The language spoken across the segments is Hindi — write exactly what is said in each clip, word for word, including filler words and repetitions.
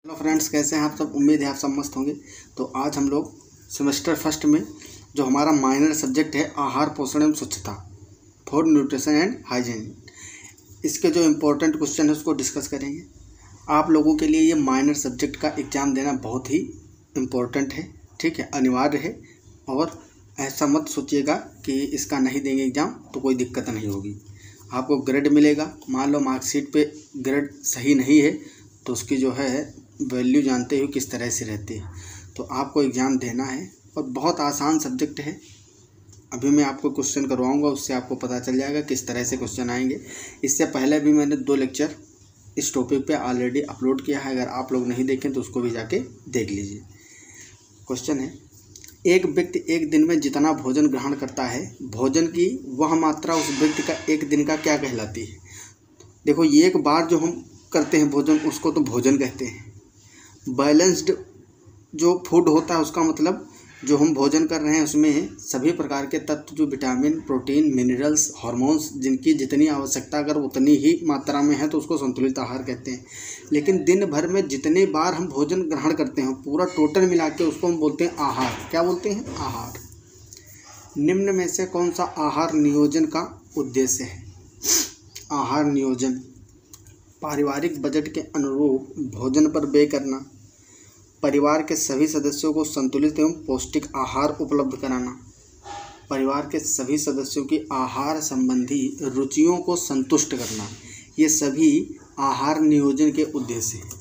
हेलो फ्रेंड्स, कैसे हैं आप सब। उम्मीद है आप सब मस्त होंगे। तो आज हम लोग सेमेस्टर फर्स्ट में जो हमारा माइनर सब्जेक्ट है आहार पोषण एवं स्वच्छता, फूड न्यूट्रिशन एंड हाइजीन, इसके जो इम्पोर्टेंट क्वेश्चन है उसको डिस्कस करेंगे। आप लोगों के लिए ये माइनर सब्जेक्ट का एग्ज़ाम देना बहुत ही इम्पोर्टेंट है, ठीक है, अनिवार्य है। और ऐसा मत सोचिएगा कि इसका नहीं देंगे एग्ज़ाम तो कोई दिक्कत नहीं होगी। आपको ग्रेड मिलेगा। मान लो मार्कशीट पे ग्रेड सही नहीं है तो उसकी जो है वैल्यू जानते हो किस तरह से रहती है। तो आपको एग्ज़ाम देना है और बहुत आसान सब्जेक्ट है। अभी मैं आपको क्वेश्चन करवाऊंगा, उससे आपको पता चल जाएगा किस तरह से क्वेश्चन आएंगे। इससे पहले भी मैंने दो लेक्चर इस टॉपिक पे ऑलरेडी अपलोड किया है, अगर आप लोग नहीं देखें तो उसको भी जाके देख लीजिए। क्वेश्चन है, एक व्यक्ति एक दिन में जितना भोजन ग्रहण करता है, भोजन की वह मात्रा उस व्यक्ति का एक दिन का क्या कहलाती है। देखो, ये एक बार जो हम करते हैं भोजन उसको तो भोजन कहते हैं। बैलेंस्ड जो फूड होता है उसका मतलब जो हम भोजन कर रहे हैं उसमें सभी प्रकार के तत्व, जो विटामिन, प्रोटीन, मिनरल्स, हार्मोन्स, जिनकी जितनी आवश्यकता अगर उतनी ही मात्रा में है तो उसको संतुलित आहार कहते हैं। लेकिन दिन भर में जितने बार हम भोजन ग्रहण करते हैं पूरा टोटल मिला के उसको हम बोलते हैं आहार। क्या बोलते हैं? आहार। निम्न में से कौन सा आहार नियोजन का उद्देश्य है? आहार नियोजन पारिवारिक बजट के अनुरूप भोजन पर व्यय करना, परिवार के सभी सदस्यों को संतुलित एवं पौष्टिक आहार उपलब्ध कराना, परिवार के सभी सदस्यों की आहार संबंधी रुचियों को संतुष्ट करना, ये सभी आहार नियोजन के उद्देश्य हैं।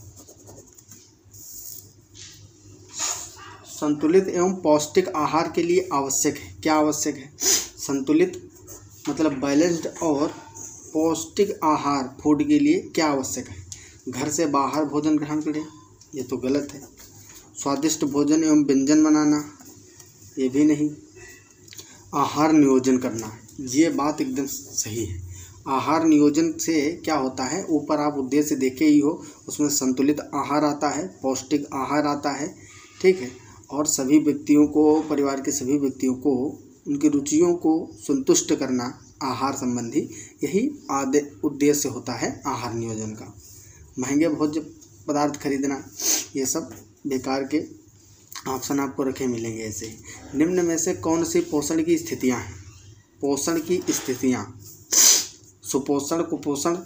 संतुलित एवं पौष्टिक आहार के लिए आवश्यक है, क्या आवश्यक है? संतुलित मतलब बैलेंस्ड और पौष्टिक आहार फूड के लिए क्या आवश्यक है? घर से बाहर भोजन ग्रहण करें, ये तो गलत है। स्वादिष्ट भोजन एवं व्यंजन बनाना, ये भी नहीं। आहार नियोजन करना, ये बात एकदम सही है। आहार नियोजन से क्या होता है, ऊपर आप उद्देश्य देखे ही हो, उसमें संतुलित आहार आता है, पौष्टिक आहार आता है, ठीक है। और सभी व्यक्तियों को, परिवार के सभी व्यक्तियों को उनकी रुचियों को संतुष्ट करना आहार संबंधी, यही आदे उद्देश्य होता है आहार नियोजन का। महंगे भोज्य पदार्थ खरीदना, ये सब बेकार के ऑप्शन आपको रखे मिलेंगे ऐसे। निम्न में से कौन सी पोषण की स्थितियां हैं? पोषण की स्थितियां, सुपोषण, कुपोषण।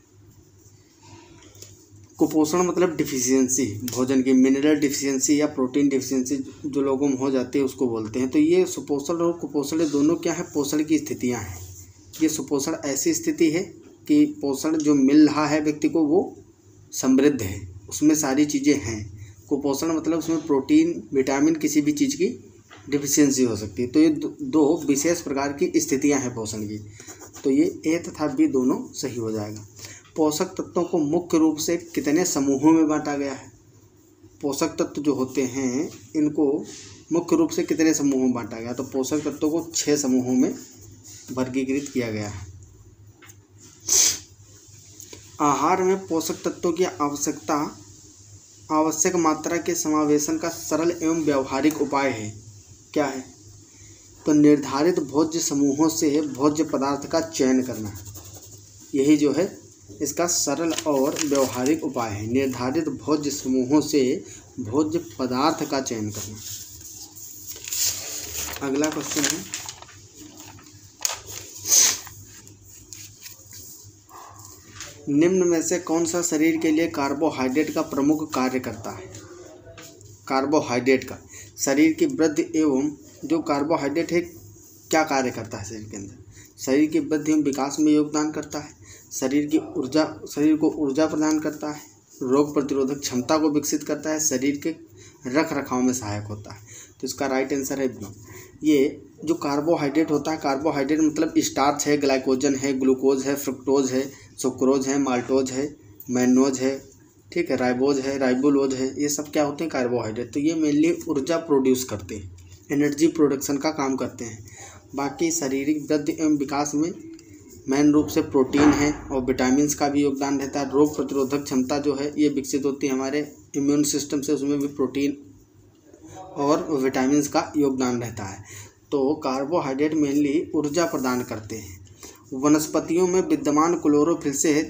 कुपोषण मतलब डिफिशियंसी, भोजन की मिनरल डिफिशियंसी या प्रोटीन डिफिशियंसी जो लोगों में हो जाती है उसको बोलते हैं। तो ये सुपोषण और कुपोषण दोनों क्या है? पोषण की स्थितियां हैं। ये सुपोषण ऐसी स्थिति है कि पोषण जो मिल रहा है व्यक्ति को वो समृद्ध है, उसमें सारी चीज़ें हैं। कुपोषण मतलब उसमें प्रोटीन, विटामिन, किसी भी चीज़ की डिफिशियंसी हो सकती है। तो ये दो विशेष प्रकार की स्थितियां हैं पोषण की। तो ये ए तथा बी दोनों सही हो जाएगा। पोषक तत्वों को मुख्य रूप से कितने समूहों में बांटा गया है? पोषक तत्व जो होते हैं इनको मुख्य रूप से कितने समूहों में बांटा गया? तो पोषक तत्वों को छः समूहों में वर्गीकृत किया गया है। आहार में पोषक तत्वों की आवश्यकता आवश्यक मात्रा के समावेशन का सरल एवं व्यावहारिक उपाय है। क्या है? तो निर्धारित भोज्य समूहों से भोज्य पदार्थ का चयन करना, यही जो है इसका सरल और व्यावहारिक उपाय है। निर्धारित भोज्य समूहों से भोज्य पदार्थ का चयन करना। अगला क्वेश्चन है, निम्न में से कौन सा शरीर के लिए कार्बोहाइड्रेट का प्रमुख कार्य करता है? कार्बोहाइड्रेट का शरीर की वृद्धि एवं जो कार्बोहाइड्रेट है क्या कार्य करता है शरीर के अंदर? शरीर की वृद्धि एवं विकास में योगदान करता है, शरीर की ऊर्जा शरीर को ऊर्जा प्रदान करता है, रोग प्रतिरोधक क्षमता को विकसित करता है, शरीर के रख रखाव में सहायक होता है। तो इसका राइट आंसर है बी। ये जो कार्बोहाइड्रेट होता है, कार्बोहाइड्रेट मतलब स्टार्च है, ग्लाइकोजन है, ग्लूकोज है, फ्रुक्टोज है, सुक्रोज है, माल्टोज है, मैनोज है, ठीक है, राइबोज है, राइबोलोज है, ये सब क्या होते हैं? कार्बोहाइड्रेट। तो ये मेनली ऊर्जा प्रोड्यूस करते हैं, एनर्जी प्रोडक्शन का काम करते हैं। बाकी शारीरिक वृद्धि एवं विकास में मेन रूप से प्रोटीन है और विटामिन्स का भी योगदान रहता है। रोग प्रतिरोधक क्षमता जो है ये विकसित होती है हमारे इम्यून सिस्टम से, उसमें भी प्रोटीन और विटामिन्स का योगदान रहता है। तो कार्बोहाइड्रेट मेनली ऊर्जा प्रदान करते हैं। वनस्पतियों में विद्यमान क्लोरोफिल से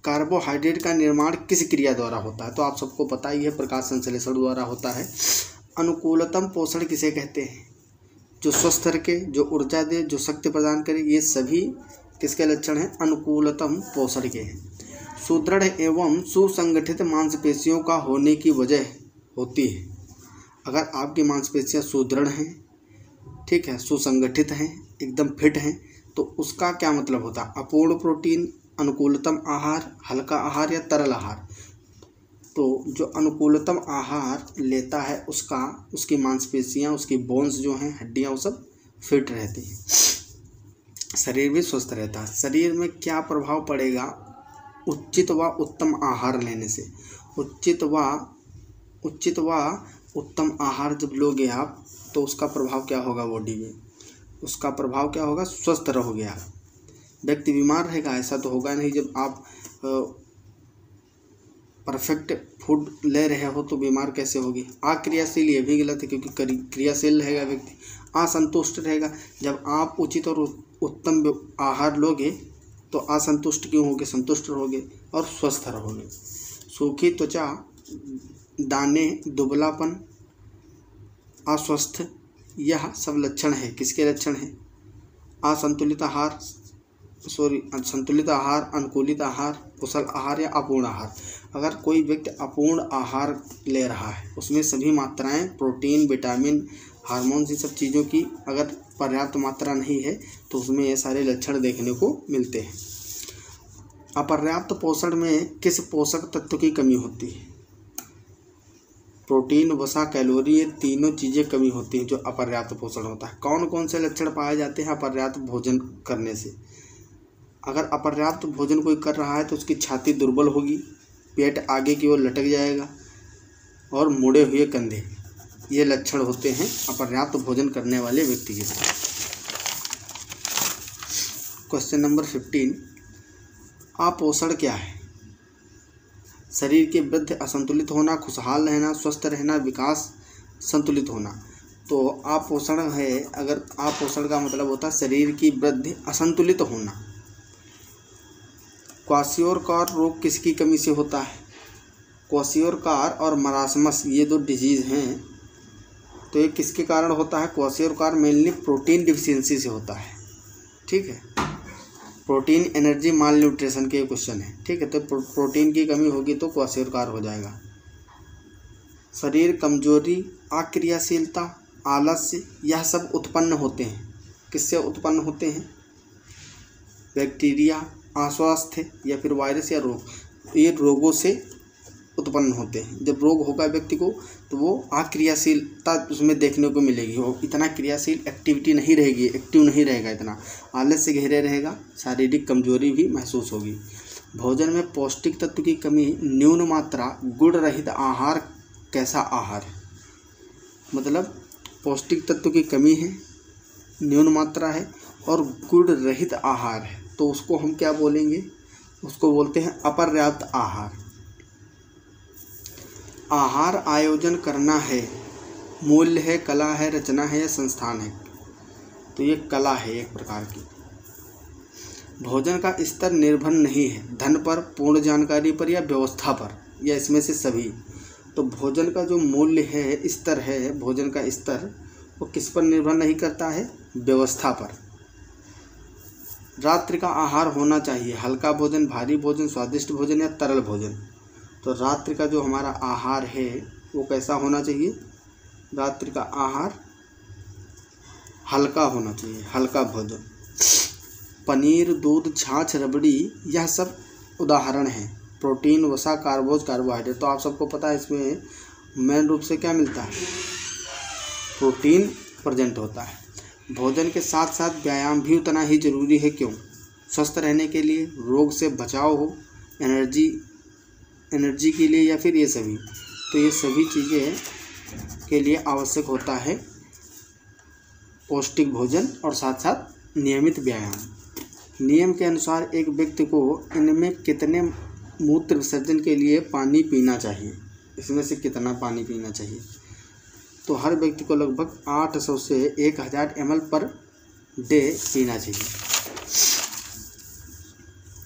कार्बोहाइड्रेट का निर्माण किस क्रिया द्वारा होता है? तो आप सबको पता ही है, प्रकाश संश्लेषण द्वारा होता है। अनुकूलतम पोषण किसे कहते हैं? जो स्वस्थ रखे, जो ऊर्जा दे, जो शक्ति प्रदान करे, ये सभी किसके लक्षण हैं? अनुकूलतम पोषण के हैं। सुदृढ़ एवं सुसंगठित मांसपेशियों का होने की वजह होती है। अगर आपकी मांसपेशियां सुदृढ़ हैं, ठीक है, सुसंगठित हैं, एकदम फिट हैं, तो उसका क्या मतलब होता है? अपूर्ण प्रोटीन, अनुकूलतम आहार, हल्का आहार या तरल आहार। तो जो अनुकूलतम आहार लेता है उसका उसकी मांसपेशियां, उसकी बोन्स जो हैं, हड्डियां, वो सब फिट रहती हैं, शरीर भी स्वस्थ रहता है। शरीर में क्या प्रभाव पड़ेगा उचित व उत्तम आहार लेने से? उचित व उचित व उत्तम आहार जब लोगे आप, तो उसका प्रभाव क्या होगा बॉडी में? उसका प्रभाव क्या होगा? स्वस्थ रहोगे आप। व्यक्ति बीमार रहेगा ऐसा तो होगा नहीं। जब आप परफेक्ट फूड ले रहे हो तो बीमार कैसे होगी? अक्रियाशील, ये भी गलत है, क्योंकि क्रियाशील रहेगा व्यक्ति। असंतुष्ट रहेगा। जब आप उचित और उत्तम आहार लोगे तो असंतुष्ट क्यों होगे? संतुष्ट रहोगे और स्वस्थ रहोगे। सूखी त्वचा, दाने, दुबलापन, अस्वस्थ, यह सब लक्षण है। किसके लक्षण हैं? असंतुलित आहार, सॉरी संतुलित आहार, अनुकूलित आहार, कुशल आहार या अपूर्ण आहार। अगर कोई व्यक्ति अपूर्ण आहार ले रहा है, उसमें सभी मात्राएं प्रोटीन, विटामिन, हार्मोन्स, ये सब चीज़ों की अगर पर्याप्त मात्रा नहीं है तो उसमें ये सारे लक्षण देखने को मिलते हैं। अपर्याप्त पोषण में किस पोषक तत्व की कमी होती है? प्रोटीन, वसा, कैलोरी, ये तीनों चीज़ें कमी होती हैं जो अपर्याप्त पोषण होता है। कौन कौन से लक्षण पाए जाते हैं अपर्याप्त भोजन करने से? अगर अपर्याप्त भोजन कोई कर रहा है तो उसकी छाती दुर्बल होगी, पेट आगे की ओर लटक जाएगा और मुड़े हुए कंधे, ये लक्षण होते हैं अपर्याप्त भोजन करने वाले व्यक्ति के। क्वेश्चन नंबर फिफ्टीन, अपोषण क्या है? शरीर के वृद्धि, असंतुलित होना, खुशहाल रहना, स्वस्थ रहना, विकास, संतुलित होना। तो अपोषण है, अगर अपोषण का मतलब होता है शरीर की वृद्धि, असंतुलित होना। क्वाशियोरकर रोग किसकी कमी से होता है? क्वाशियोरकर और मरासमस, ये दो डिजीज़ हैं, तो ये किसके कारण होता है? क्वाशियोरकर मेनली प्रोटीन डिफिशियंसी से होता है, ठीक है। प्रोटीन एनर्जी माल न्यूट्रिशन के क्वेश्चन है, ठीक है। तो प्रो, प्रोटीन की कमी होगी तो क्वाशियोरकर हो जाएगा। शरीर कमजोरी, अक्रियाशीलता, आलस्य, यह सब उत्पन्न होते हैं। किससे उत्पन्न होते हैं? बैक्टीरिया, अस्वास्थ्य या फिर वायरस या रोग, ये रोगों से उत्पन्न होते हैं। जब रोग होगा व्यक्ति को तो वो अक्रियाशीलता उसमें देखने को मिलेगी, वो इतना क्रियाशील एक्टिविटी नहीं रहेगी, एक्टिव नहीं रहेगा, इतना आलस से घेरे रहेगा, शारीरिक कमजोरी भी महसूस होगी। भोजन में पौष्टिक तत्व की कमी, न्यून मात्रा, गुण रहित आहार, कैसा आहार? मतलब पौष्टिक तत्व की कमी है, न्यून मात्रा है और गुण रहित आहार है, तो उसको हम क्या बोलेंगे? उसको बोलते हैं अपर्याप्त आहार। आहार आयोजन करना है, मूल्य है, कला है, रचना है या संस्थान है? तो ये कला है एक प्रकार की। भोजन का स्तर निर्भर नहीं है धन पर, पूर्ण जानकारी पर या व्यवस्था पर, या इसमें से सभी। तो भोजन का जो मूल्य है, स्तर है, भोजन का स्तर, वो किस पर निर्भर नहीं करता है? व्यवस्था पर। रात्रि का आहार होना चाहिए हल्का भोजन, भारी भोजन, स्वादिष्ट भोजन या तरल भोजन। तो रात्रि का जो हमारा आहार है वो कैसा होना चाहिए? रात्रि का आहार हल्का होना चाहिए, हल्का भोजन। पनीर, दूध, छाछ, रबड़ी, यह सब उदाहरण हैं। प्रोटीन, वसा, कार्बोज, कार्बोहाइड्रेट। तो आप सबको पता है इसमें मेन रूप से क्या मिलता है? प्रोटीन प्रेजेंट होता है। भोजन के साथ साथ व्यायाम भी उतना ही जरूरी है। क्यों? स्वस्थ रहने के लिए, रोग से बचाव हो, एनर्जी एनर्जी के लिए, या फिर ये सभी। तो ये सभी चीज़ें के लिए आवश्यक होता है पौष्टिक भोजन और साथ साथ नियमित व्यायाम। नियम के अनुसार एक व्यक्ति को इनमें कितने मूत्र विसर्जन के लिए पानी पीना चाहिए? इसमें से कितना पानी पीना चाहिए? तो हर व्यक्ति को लगभग आठ सौ से एक हज़ार एम एल पर डे पीना चाहिए।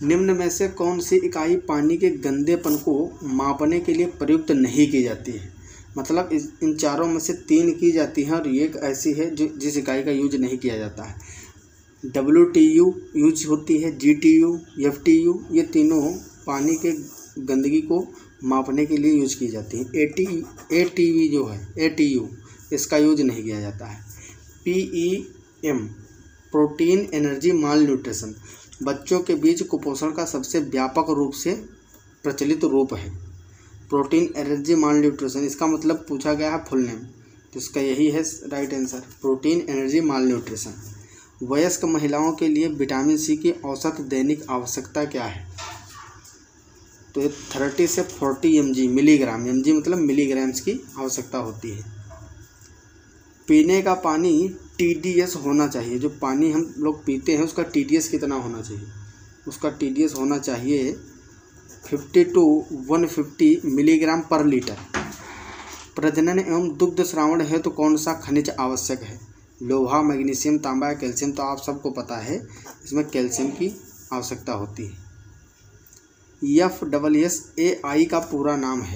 निम्न में से कौन सी इकाई पानी के गंदेपन को मापने के लिए प्रयुक्त नहीं की जाती है? मतलब इस इन चारों में से तीन की जाती हैं और ये एक ऐसी है जो जिस इकाई का यूज नहीं किया जाता है। डब्ल्यू टी यू यूज होती है, G T U, F T U, ये तीनों पानी के गंदगी को मापने के लिए यूज की जाती हैं। A T A T V जो है, ए टी यू, इसका यूज नहीं किया जाता है। P E M protein energy malnutrition बच्चों के बीच कुपोषण का सबसे व्यापक रूप से प्रचलित रूप है। प्रोटीन एनर्जी माल न्यूट्रिशन, इसका मतलब पूछा गया है फुल नेम, तो इसका यही है right answer, protein energy malnutrition. वयस्क महिलाओं के लिए विटामिन सी की औसत दैनिक आवश्यकता क्या है? तो ये थर्टी से forty M G milligram, M G मतलब मिलीग्राम्स की आवश्यकता होती है। पीने का पानी टी डी एस होना चाहिए, जो पानी हम लोग पीते हैं उसका टी डी एस कितना होना चाहिए? उसका टी डी एस होना चाहिए fifty to one fifty milligram per litre. प्रजनन एवं दुग्ध श्रावण है तो कौन सा खनिज आवश्यक है? लोहा, मैग्नीशियम, तांबा या कैल्शियम? तो आप सबको पता है इसमें कैल्शियम की आवश्यकता होती है। F double S A I का पूरा नाम है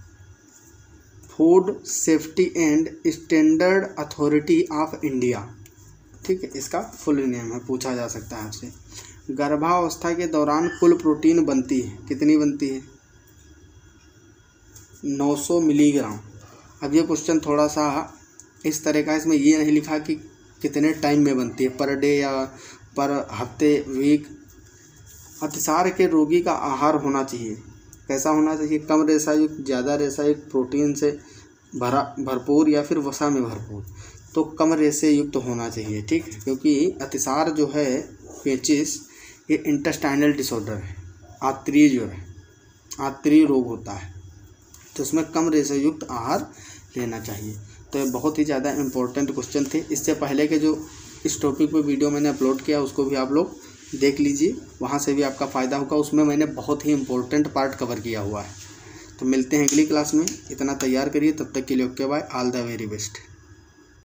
food safety and standard authority of India, ठीक है, इसका फुल नेम है, पूछा जा सकता है आपसे। गर्भावस्था के दौरान कुल प्रोटीन बनती है, कितनी बनती है? नौ सौ मिलीग्राम। अब ये क्वेश्चन थोड़ा सा इस तरह का, इसमें ये नहीं लिखा कि कितने टाइम में बनती है, पर डे या पर हफ्ते, वीक। अतिसार के रोगी का आहार होना चाहिए, कैसा होना चाहिए? कम रेशा युक्त, ज़्यादा रेशा युक्त, प्रोटीन से भरा भरपूर या फिर वसा में भरपूर? तो कम रेशे युक्त होना चाहिए, ठीक है, क्योंकि अतिसार जो है पेचिस ये इंटेस्टाइनल डिसऑर्डर है, आंतरीय जो है आंतरीय रोग होता है, तो इसमें कम रेशे युक्त आहार लेना चाहिए। तो ये बहुत ही ज़्यादा इम्पोर्टेंट क्वेश्चन थे। इससे पहले के जो इस टॉपिक पे वीडियो मैंने अपलोड किया उसको भी आप लोग देख लीजिए, वहाँ से भी आपका फ़ायदा होगा। उसमें मैंने बहुत ही इंपॉर्टेंट पार्ट कवर किया हुआ है। तो मिलते हैं अगली क्लास में, इतना तैयार करिए, तब तक के लिए okay bye, all the very best.